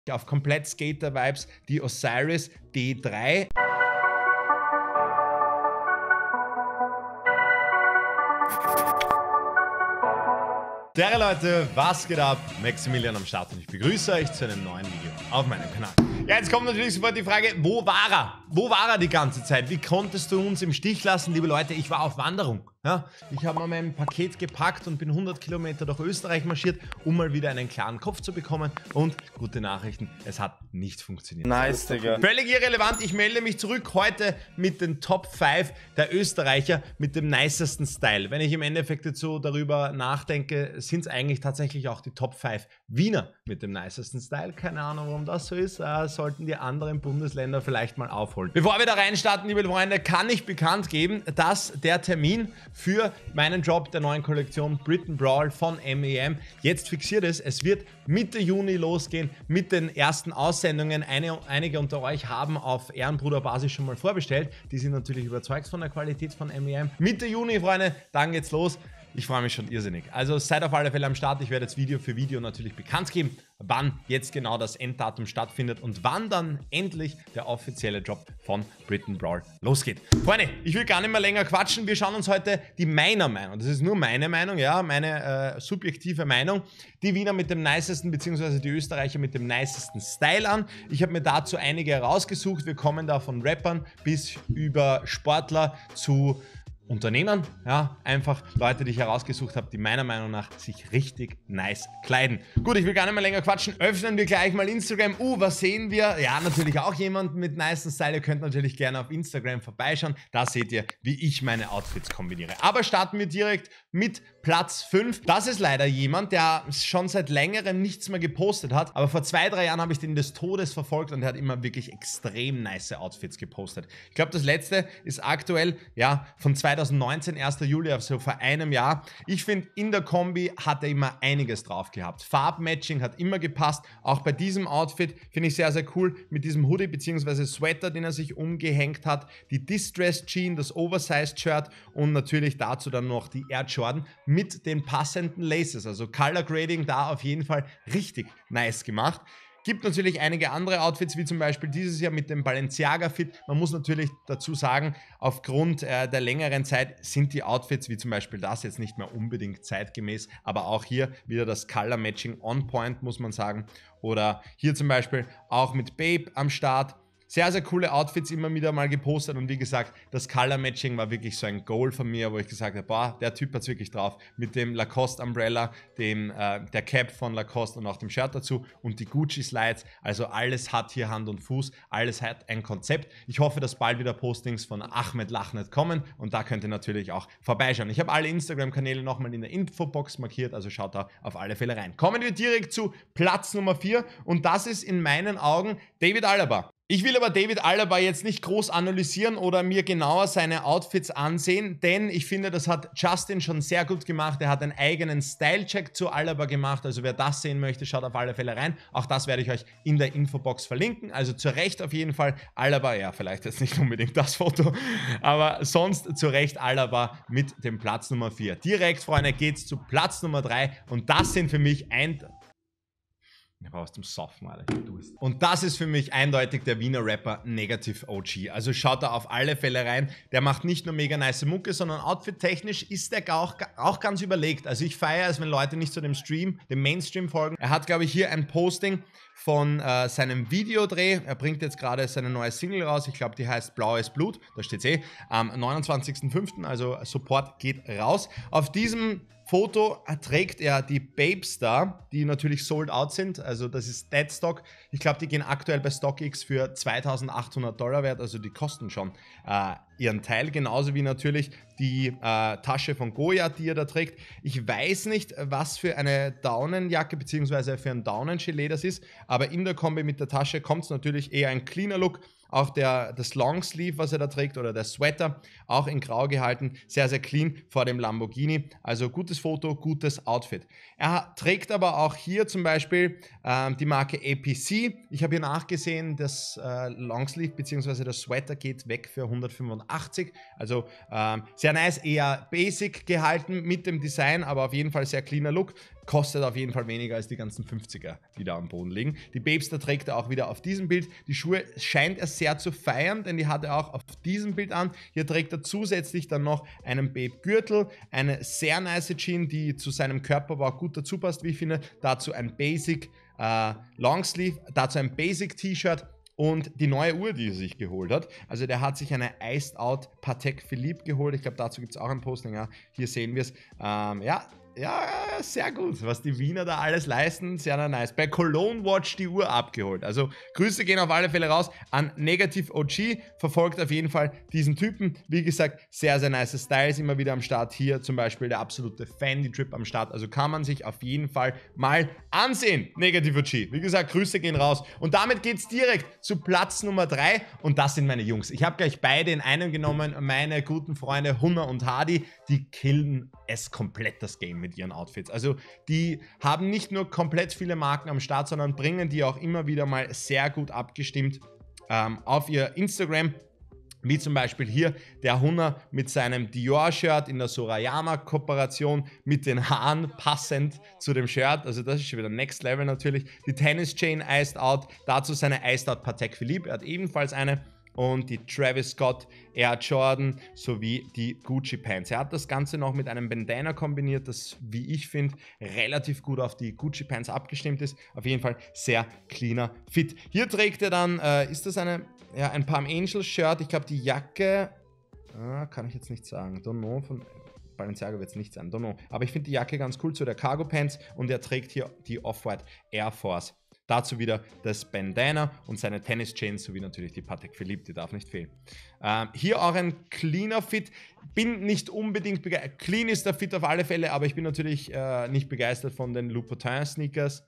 auf komplett Skater-Vibes die Osiris D3. Servus Leute, was geht ab? Maximilian am Start und ich begrüße euch zu einem neuen Video auf meinem Kanal. Ja, jetzt kommt natürlich sofort die Frage, wo war er? Wo war er die ganze Zeit? Wie konntest du uns im Stich lassen, liebe Leute? Ich war auf Wanderung. Ja, ich habe mal mein Paket gepackt und bin 100 Kilometer durch Österreich marschiert, um mal wieder einen klaren Kopf zu bekommen. Und gute Nachrichten, es hat nicht funktioniert. Nice, Digga. Völlig irrelevant, ich melde mich zurück heute mit den Top 5 der Österreicher mit dem nicesten Style. Wenn ich im Endeffekt jetzt so darüber nachdenke, sind es eigentlich tatsächlich auch die Top 5 Wiener mit dem nicesten Style. Keine Ahnung, warum das so ist. Sollten die anderen Bundesländer vielleicht mal aufholen. Bevor wir da reinstarten, liebe Freunde, kann ich bekannt geben, dass der Termin für meinen Job der neuen Kollektion Britain Brawl von MEM jetzt fixiert ist. Es wird Mitte Juni losgehen mit den ersten Aussendungen. Einige unter euch haben auf Ehrenbruderbasis schon mal vorbestellt. Die sind natürlich überzeugt von der Qualität von MEM. Mitte Juni, Freunde, dann geht's los. Ich freue mich schon irrsinnig. Also seid auf alle Fälle am Start. Ich werde jetzt Video für Video natürlich bekannt geben, wann jetzt genau das Enddatum stattfindet und wann dann endlich der offizielle Job von Britain Brawl losgeht. Freunde, ich will gar nicht mehr länger quatschen. Wir schauen uns heute die meiner Meinung, das ist nur meine Meinung, ja, meine subjektive Meinung, die Wiener mit dem nicesten bzw. die Österreicher mit dem nicesten Style an. Ich habe mir dazu einige herausgesucht. Wir kommen da von Rappern bis über Sportler zu Unternehmern, ja, einfach Leute, die ich herausgesucht habe, die meiner Meinung nach sich richtig nice kleiden. Gut, ich will gar nicht mehr länger quatschen. Öffnen wir gleich mal Instagram. Was sehen wir? Ja, natürlich auch jemand mit nice Style. Ihr könnt natürlich gerne auf Instagram vorbeischauen. Da seht ihr, wie ich meine Outfits kombiniere. Aber starten wir direkt mit Platz 5. Das ist leider jemand, der schon seit längerem nichts mehr gepostet hat. Aber vor 2-3 Jahren habe ich den des Todes verfolgt und er hat immer wirklich extrem nice Outfits gepostet. Ich glaube, das letzte ist aktuell, ja, von 2019, 1. Juli, also vor einem Jahr. Ich finde, in der Kombi hat er immer einiges drauf gehabt. Farbmatching hat immer gepasst. Auch bei diesem Outfit finde ich sehr, sehr cool mit diesem Hoodie bzw. Sweater, den er sich umgehängt hat. Die Distressed Jean, das Oversized Shirt und natürlich dazu dann noch die Air Jordan mit den passenden Laces. Also Color Grading da auf jeden Fall richtig nice gemacht. Gibt natürlich einige andere Outfits, wie zum Beispiel dieses Jahr mit dem Balenciaga Fit. Man muss natürlich dazu sagen, aufgrund der längeren Zeit sind die Outfits, wie zum Beispiel das, jetzt nicht mehr unbedingt zeitgemäß. Aber auch hier wieder das Color Matching on point, muss man sagen. Oder hier zum Beispiel auch mit Babe am Start. Sehr, sehr coole Outfits immer wieder mal gepostet und wie gesagt, das Color Matching war wirklich so ein Goal von mir, wo ich gesagt habe, boah, der Typ hat's wirklich drauf. Mit dem Lacoste Umbrella, der Cap von Lacoste und auch dem Shirt dazu und die Gucci Slides. Also alles hat hier Hand und Fuß, alles hat ein Konzept. Ich hoffe, dass bald wieder Postings von Ahmed Lachnet kommen und da könnt ihr natürlich auch vorbeischauen. Ich habe alle Instagram-Kanäle nochmal in der Infobox markiert, also schaut da auf alle Fälle rein. Kommen wir direkt zu Platz Nummer 4 und das ist in meinen Augen David Alaba. Ich will aber David Alaba jetzt nicht groß analysieren oder mir genauer seine Outfits ansehen, denn ich finde, das hat Justin schon sehr gut gemacht. Er hat einen eigenen Style-Check zu Alaba gemacht, also wer das sehen möchte, schaut auf alle Fälle rein. Auch das werde ich euch in der Infobox verlinken, also zu Recht auf jeden Fall Alaba, ja vielleicht jetzt nicht unbedingt das Foto, aber sonst zu Recht Alaba mit dem Platz Nummer 4. Direkt, Freunde, geht's zu Platz Nummer 3 und das sind für mich ich brauch's zum Saufen, Alter. Und das ist für mich eindeutig der Wiener Rapper Negative OG. Also schaut da auf alle Fälle rein. Der macht nicht nur mega nice Mucke, sondern outfit-technisch ist der auch ganz überlegt. Also ich feiere es, wenn Leute nicht zu dem Mainstream folgen. Er hat, glaube ich, hier ein Posting von seinem Videodreh. Er bringt jetzt gerade seine neue Single raus. Ich glaube, die heißt Blaues Blut. Da steht's am 29.05. Also Support geht raus. Auf diesem Foto trägt er die Babestar, die natürlich sold out sind, also das ist Deadstock. Ich glaube, die gehen aktuell bei StockX für $2.800 wert, also die kosten schon ihren Teil, genauso wie natürlich die Tasche von Goya, die er da trägt. Ich weiß nicht, was für eine Daunenjacke bzw. für ein Daunengilet das ist, aber in der Kombi mit der Tasche kommt es natürlich eher ein cleaner Look. Auch das Longsleeve, was er da trägt, oder der Sweater, auch in grau gehalten, sehr, sehr clean vor dem Lamborghini. Also gutes Foto, gutes Outfit. Er trägt aber auch hier zum Beispiel die Marke APC. Ich habe hier nachgesehen, das Longsleeve bzw. der Sweater geht weg für $185. 85. Also sehr nice, eher basic gehalten mit dem Design, aber auf jeden Fall sehr cleaner Look. Kostet auf jeden Fall weniger als die ganzen 50er, die da am Boden liegen. Die Babester trägt er auch wieder auf diesem Bild. Die Schuhe scheint er sehr zu feiern, denn die hat er auch auf diesem Bild an. Hier trägt er zusätzlich dann noch einen Babe-Gürtel, eine sehr nice Jeans, die zu seinem Körperbau auch gut dazu passt, wie ich finde. Dazu ein Basic Longsleeve, dazu ein Basic T-Shirt und die neue Uhr, die er sich geholt hat. Also der hat sich eine Iced Out Patek Philippe geholt. Ich glaube, dazu gibt es auch ein Posting. Ja, hier sehen wir es. Ja, sehr gut, was die Wiener da alles leisten, sehr nice. Bei Cologne Watch die Uhr abgeholt. Also Grüße gehen auf alle Fälle raus an Negative OG, verfolgt auf jeden Fall diesen Typen. Wie gesagt, sehr nice Styles immer wieder am Start. Hier zum Beispiel der absolute Fendi-Trip am Start. Also kann man sich auf jeden Fall mal ansehen, Negative OG. Wie gesagt, Grüße gehen raus. Und damit geht es direkt zu Platz Nummer 3 und das sind meine Jungs. Ich habe gleich beide in einem genommen, meine guten Freunde Hunner und Hardy, die killen es komplett, das Game mit ihren Outfits. Also die haben nicht nur komplett viele Marken am Start, sondern bringen die auch immer wieder mal sehr gut abgestimmt auf ihr Instagram. Wie zum Beispiel hier der Hunner mit seinem Dior-Shirt in der Sorayama-Kooperation mit den Haaren passend zu dem Shirt. Also das ist schon wieder Next Level natürlich. Die Tennis-Chain Iced Out, dazu seine Iced Out Patek Philippe. Er hat ebenfalls eine. Und die Travis Scott Air Jordan sowie die Gucci Pants. Er hat das Ganze noch mit einem Bandana kombiniert, das, wie ich finde, relativ gut auf die Gucci Pants abgestimmt ist. Auf jeden Fall sehr cleaner Fit. Hier trägt er dann, ist das ein Palm Angels Shirt? Ich glaube, die Jacke, kann ich jetzt nicht sagen. Don't know, von Balenciaga wird es nicht sein. Don't know. Aber ich finde die Jacke ganz cool zu der Cargo Pants und er trägt hier die Off-White Air Force. Dazu wieder das Bandana und seine Tennis-Chains sowie natürlich die Patek Philippe, die darf nicht fehlen. Hier auch ein cleaner Fit. Bin nicht unbedingt begeistert. Clean ist der Fit auf alle Fälle, aber ich bin natürlich nicht begeistert von den Louboutin Sneakers.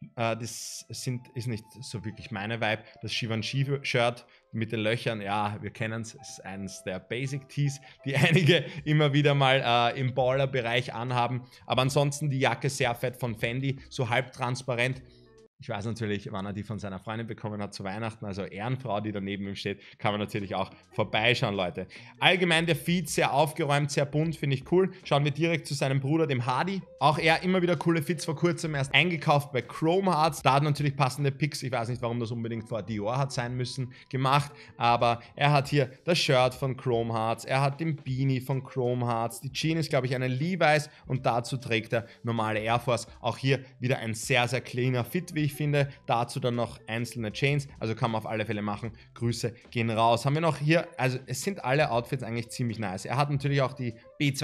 Das ist nicht so wirklich meine Vibe. Das Givenchy-Shirt mit den Löchern, ja, wir kennen es, ist eines der Basic Tees, die einige immer wieder mal im Baller-Bereich anhaben. Aber ansonsten die Jacke sehr fett von Fendi, so halbtransparent. Ich weiß natürlich, wann er die von seiner Freundin bekommen hat zu Weihnachten, also Ehrenfrau, die da neben ihm steht, kann man natürlich auch vorbeischauen, Leute. Allgemein der Feed sehr aufgeräumt, sehr bunt, finde ich cool. Schauen wir direkt zu seinem Bruder, dem Hardy. Auch er immer wieder coole Fits, vor kurzem erst eingekauft bei Chrome Hearts. Da hat natürlich passende Picks, ich weiß nicht, warum das unbedingt vor Dior hat sein müssen, gemacht, aber er hat hier das Shirt von Chrome Hearts, er hat den Beanie von Chrome Hearts, die Jeans ist, glaube ich, eine Levi's und dazu trägt er normale Air Force. Auch hier wieder ein sehr cleaner Fit, wie ich finde. Dazu dann noch einzelne Chains, also kann man auf alle Fälle machen. Grüße gehen raus. Haben wir noch hier, also es sind alle Outfits eigentlich ziemlich nice. Er hat natürlich auch die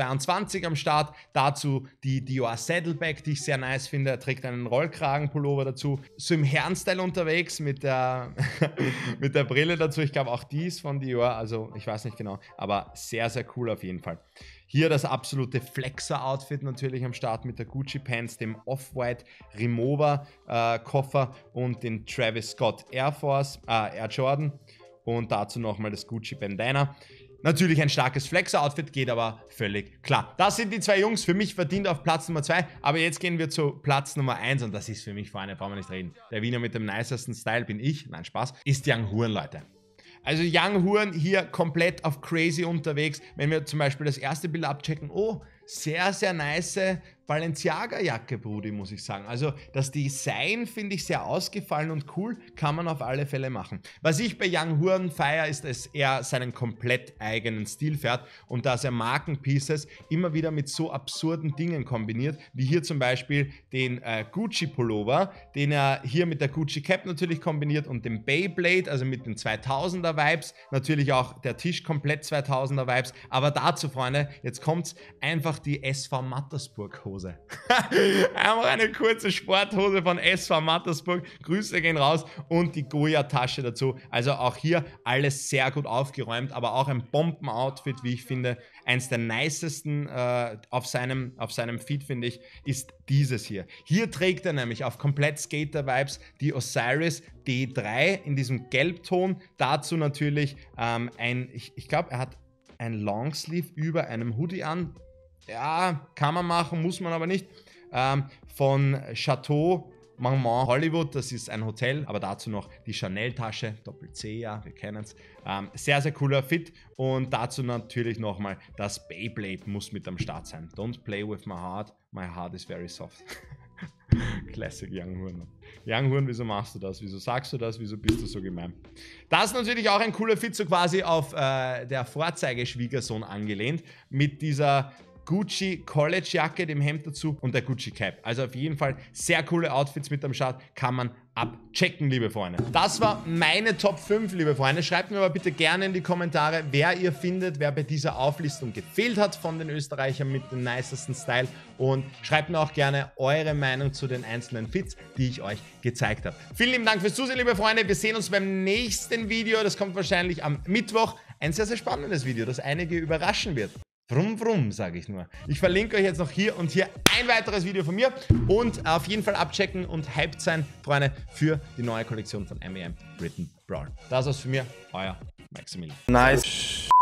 B22 am Start, dazu die Dior Saddleback, die ich sehr nice finde. Er trägt einen Rollkragenpullover dazu, so im Herrenstyle unterwegs mit der mit der Brille dazu. Ich glaube auch die ist von Dior, also ich weiß nicht genau, aber sehr cool auf jeden Fall. Hier das absolute Flexer-Outfit natürlich am Start mit der Gucci Pants, dem Off-White Rimowa Koffer und den Travis Scott Air Force, Air Jordan und dazu nochmal das Gucci Bandana. Natürlich ein starkes Flexer-Outfit, geht aber völlig klar. Das sind die zwei Jungs, für mich verdient auf Platz Nummer 2, aber jetzt gehen wir zu Platz Nummer 1 und das ist für mich, Freunde, brauchen wir nicht reden. Der Wiener mit dem nicesten Style bin ich, nein Spaß, ist Young Horn, Leute. Also Young Horn hier komplett auf crazy unterwegs. Wenn wir zum Beispiel das erste Bild abchecken, oh, sehr nice Balenciaga-Jacke, Brudi, muss ich sagen. Also das Design finde ich sehr ausgefallen und cool, kann man auf alle Fälle machen. Was ich bei Young Horn feiere, ist, dass er seinen komplett eigenen Stil fährt und dass er Markenpieces immer wieder mit so absurden Dingen kombiniert, wie hier zum Beispiel den Gucci-Pullover, den er hier mit der Gucci Cap natürlich kombiniert und dem Beyblade, also mit den 2000er-Vibes, natürlich auch der Tisch komplett 2000er-Vibes, aber dazu, Freunde, jetzt kommt's, einfach die SV Mattersburg Hose. Einfach eine kurze Sporthose von SV Mattersburg. Grüße gehen raus und die Goya-Tasche dazu. Also auch hier alles sehr gut aufgeräumt, aber auch ein Bomben-Outfit, wie ich finde. Eins der nicesten auf seinem Feed, finde ich, ist dieses hier. Hier trägt er nämlich auf komplett Skater-Vibes die Osiris D3 in diesem Gelbton. Dazu natürlich ich glaube, er hat ein Longsleeve über einem Hoodie an. Ja, kann man machen, muss man aber nicht. Von Chateau Marmont Hollywood, das ist ein Hotel, aber dazu noch die Chanel-Tasche, Doppel-C, ja, wir kennen es. Sehr, sehr cooler Fit und dazu natürlich nochmal das Beyblade muss mit am Start sein. Don't play with my heart is very soft. Classic Young Horn. Young Horn, wieso machst du das? Wieso sagst du das? Wieso bist du so gemein? Das ist natürlich auch ein cooler Fit, so quasi auf der Vorzeigeschwiegersohn angelehnt, mit dieser Gucci College Jacke, dem Hemd dazu und der Gucci Cap. Also auf jeden Fall sehr coole Outfits mit am Start, kann man abchecken, liebe Freunde. Das war meine Top 5, liebe Freunde. Schreibt mir aber bitte gerne in die Kommentare, wer ihr findet, wer bei dieser Auflistung gefehlt hat von den Österreichern mit dem nicesten Style und schreibt mir auch gerne eure Meinung zu den einzelnen Fits, die ich euch gezeigt habe. Vielen lieben Dank fürs Zusehen, liebe Freunde. Wir sehen uns beim nächsten Video. Das kommt wahrscheinlich am Mittwoch. Ein sehr, sehr spannendes Video, das einige überraschen wird. Vrum, vrum, sage ich nur. Ich verlinke euch jetzt noch hier und hier ein weiteres Video von mir und auf jeden Fall abchecken und hyped sein, Freunde, für die neue Kollektion von MEM Written Brawl. Das war's für mir, euer Maximilian. Nice.